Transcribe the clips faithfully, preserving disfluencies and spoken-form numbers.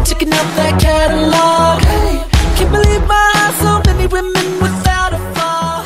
checking out that catalog. Hey, can't believe my eyes, so many women without a flaw.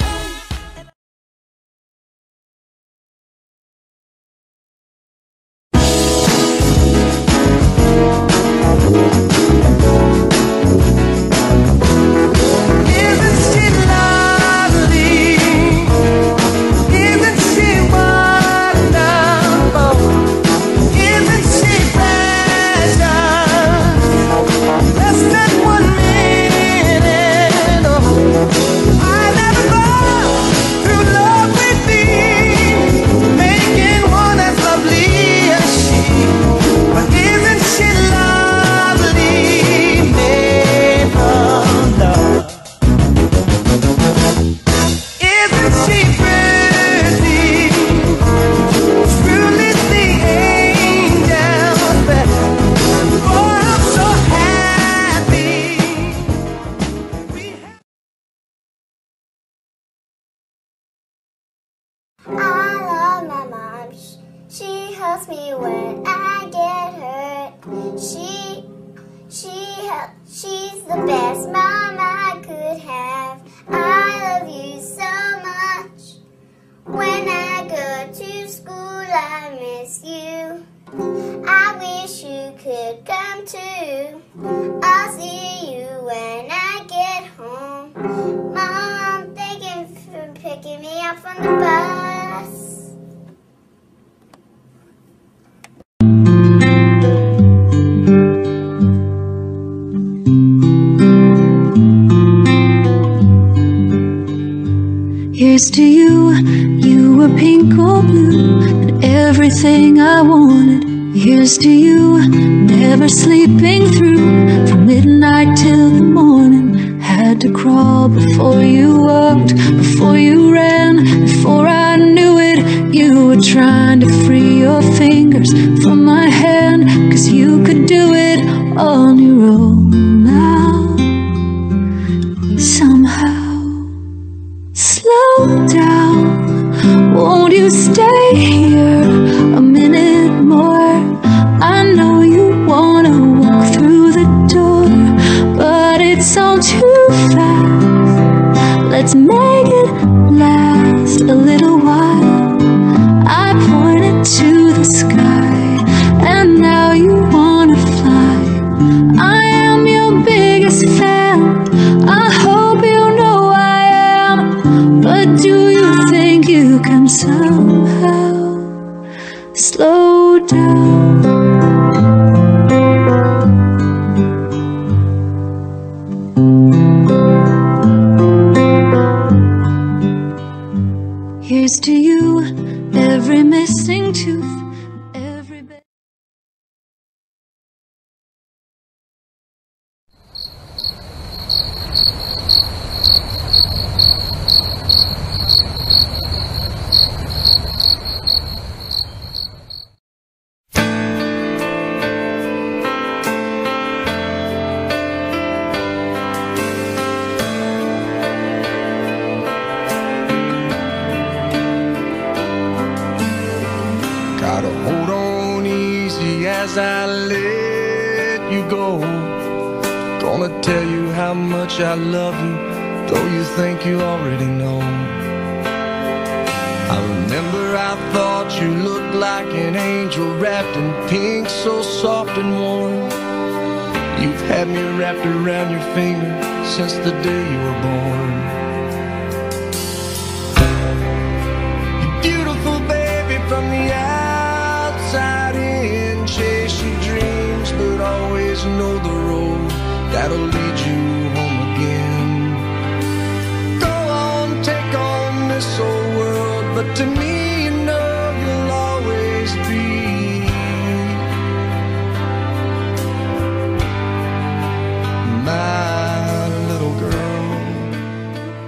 She helps me when I get hurt. She, she help, she's the best mom I could have. I love you so much. When I go to school, I miss you. I wish you could come too. I'll see you when I get home. Mom, thank you for picking me up from the bus. Here's to you, you were pink or blue, and everything I wanted. Here's to you, never sleeping through, from midnight till the morning. Had to crawl before you walked, before you ran, before I knew it. You were trying to free your fingers from my hand, 'cause you could do it on your own now. Somehow, slow down, won't you stay here a minute more? I know you wanna walk through the door, but it's all too fast. Let's make it last a little while. I pointed to the sky, and now you wanna fly. I am your biggest fan, I hope you know I am. But do you think you can somehow slow down? Here's to you, every missing tooth, every bit. Gotta hold on easy as I let you go. Gonna tell you how much I love you, though you think you already know. I remember I thought you looked like an angel wrapped in pink, so soft and warm. You've had me wrapped around your finger since the day you were born. You're beautiful, baby, from the outside in. Chase your dreams, but always know the road that'll lead you home again. Go on, take on this old world, but to me, you know you'll always be my little girl.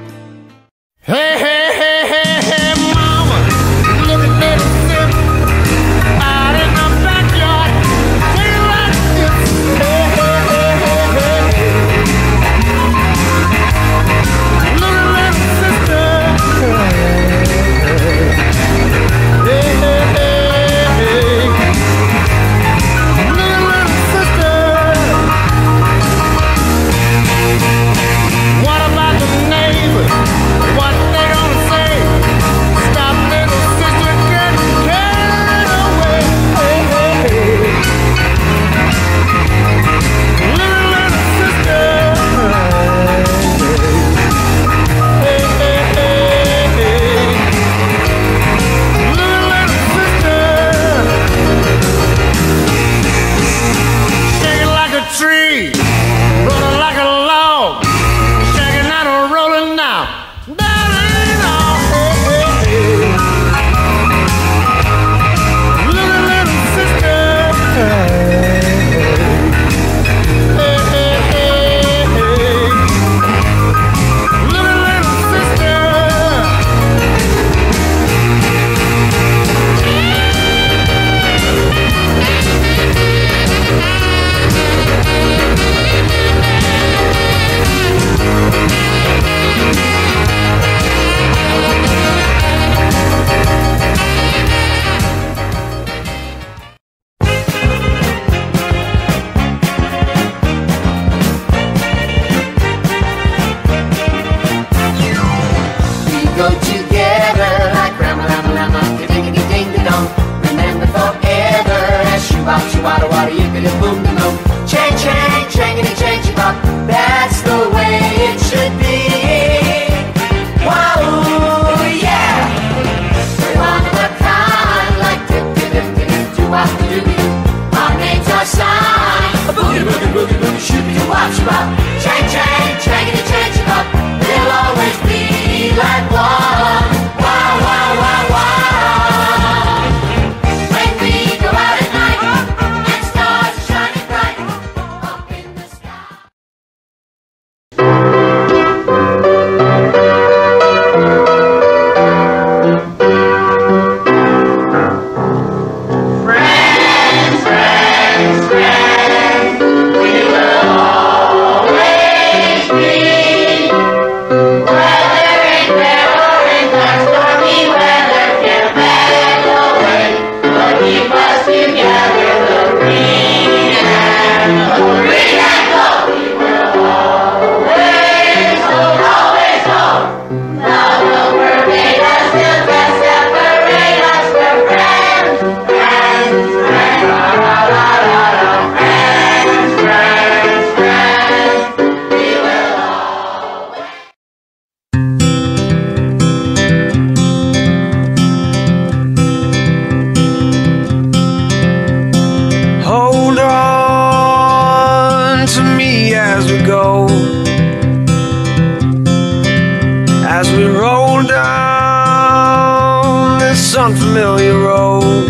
unfamiliar road.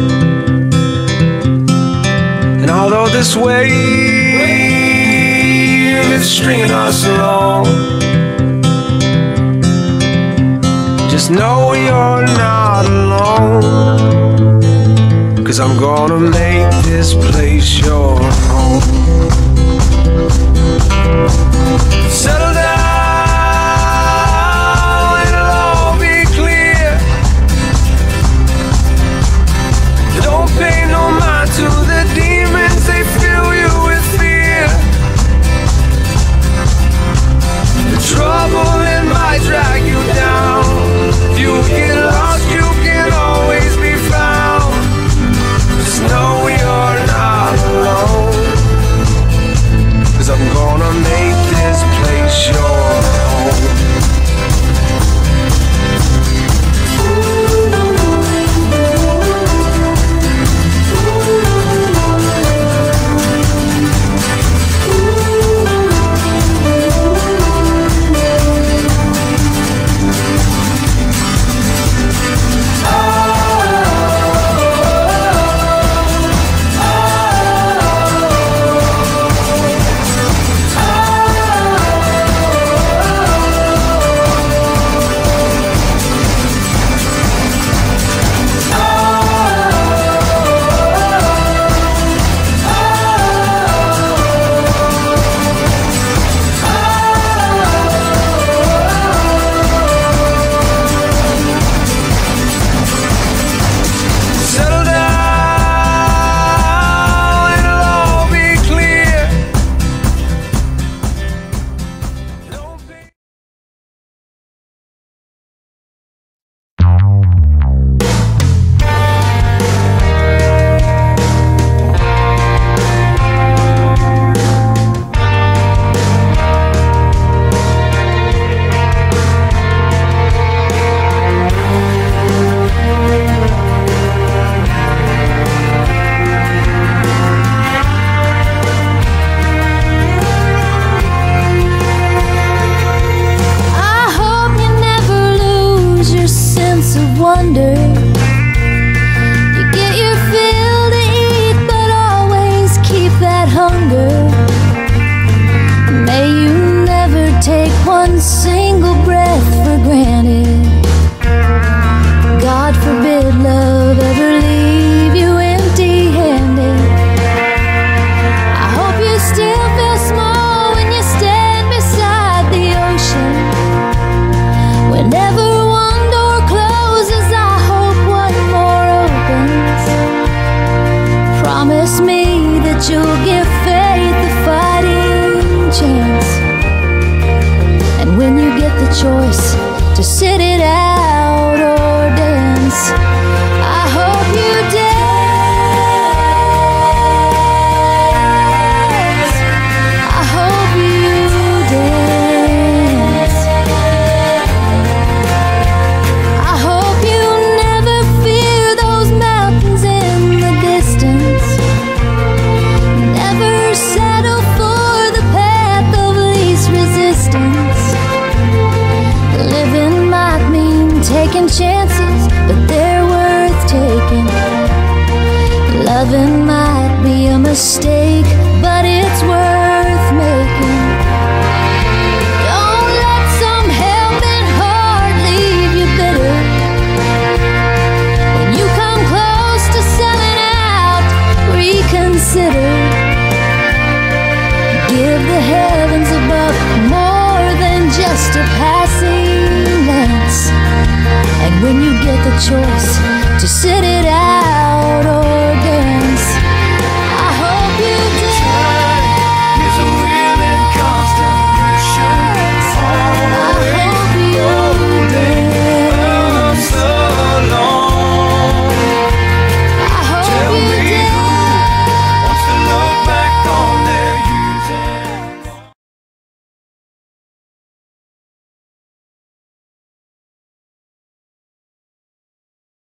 And although this wave is stringing us along, just know you're not alone, 'cause I'm gonna make this place your home. Settle down, it'll all be clear. Don't pay no mind to the demons, they fill you with fear. The trouble, it might drag you down. If you get lost, you can always be found. Just know you're not alone, 'cause I'm gonna make this place your home. Mistake, but it's worth making. Don't let some helping heart leave you bitter. When you come close to selling out, reconsider. Give the heavens above more than just a passing glance. And when you get the choice to sit it out,